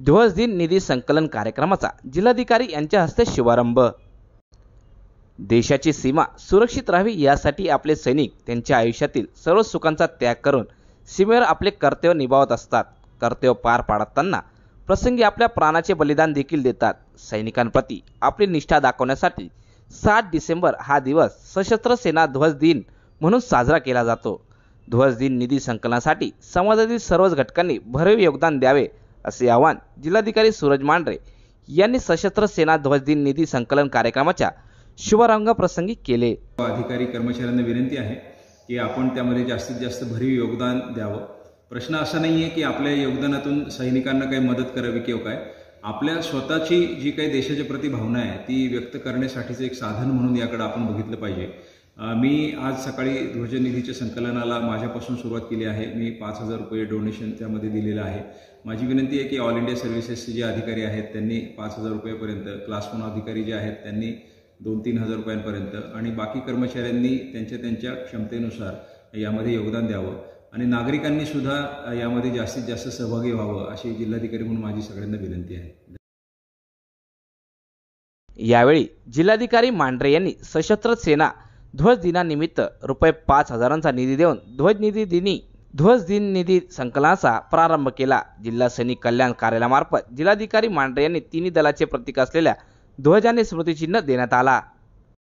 ध्वज दिन निधी संकलन कार्यक्रमाचा जिल्हाधिकारी यांच्या हस्ते शुभारंभ। देशाची सीमा सुरक्षित राहावी यासाठी आपले सैनिक त्यांच्या आयुष्यातील सर्व सुखांचा त्याग करून सीमेवर आपले कर्तव्य निभावत असतात। कर्तव्य पार पाडताना प्रसंगी आपल्या प्राणाचे बलिदान देखील देतात। सैनिकांप्रती आपली निष्ठा दाखवण्यासाठी 7 डिसेंबर हा दिवस सशस्त्र सेना ध्वज दिन म्हणून साजरा केला जातो। ध्वज दिन निधी संकलनासाठी समाजातील सर्वच घटकांनी भरीव योगदान द्यावे असे आवाहन जिल्हाधिकारी सूरज मांढरे यांनी सशस्त्र सेना ध्वज दिन निधी संकलन कार्यक्रमाच्या शुभारंभ प्रसंगी केले। अधिकारी कर्मचाऱ्यांना विनंती आहे की आपण त्यामध्ये जास्तीत जास्त भरीव योगदान द्यावं। प्रश्न असा नाही आहे की आपल्या योगदानातून सैनिकांना काही मदत करावी किंवा काय, आपल्या स्वतःची जी काही देशाच्या प्रति भावना आहे ती व्यक्त करण्यासाठीचं एक साधन म्हणून याकडे आपण बघितलं पाहिजे। मी आज सकाळी ध्वजनिधीच्या संकलनाला माझ्यापासून सुरुवात केली आहे। मी 5,000 रुपये डोनेशन त्यामध्ये दिलेलं आहे। माझी विनंती आहे की ऑल इंडिया सर्व्हिसेसचे जे अधिकारी आहेत त्यांनी 5,000 रुपयापर्यंत, क्लास 1 अधिकारी जे आहेत त्यांनी 2-3 हजार रुपयांपर्यंत आणि बाकी कर्मचाऱ्यांनी त्यांच्या क्षमतेनुसार यामध्ये योगदान द्यावं आणि नागरिकांनी सुद्धा यामध्ये जास्तीत जास्त सहभागी व्हावं अशी जिल्हाधिकारी म्हणून माझी सगळ्यांना विनंती आहे। यावेळी जिल्हाधिकारी मांढरे यांनी सशस्त्र सेना ध्वज दिनानिमित्त रुपये 5,000चा निधी देऊन ध्वज दिन निधी संकलनाचा प्रारंभ केला। जिल्हा सैनिक कल्याण कार्यालयामार्फत जिल्हाधिकारी मांढरे यांनी तिन्ही दलाचे प्रतीक असलेल्या ध्वजाने स्मृतिचिन्ह देण्यात आला।